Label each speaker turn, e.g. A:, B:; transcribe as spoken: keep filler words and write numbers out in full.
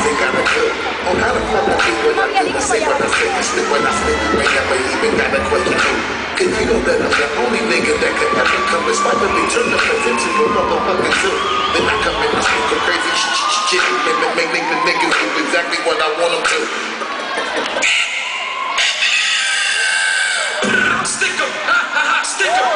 A: they got a good on how to fuck with me when I do the same when I say this shit when I spit you ain't never even got a question to. Cause you know that I'm the only nigga that can ever come and spite me, turn the potential to motherfucking two. Then I come in and speak of crazy shit, shit, make, make, make the niggas do exactly what I want them to. Stick 'em, ha ha ha, stick 'em.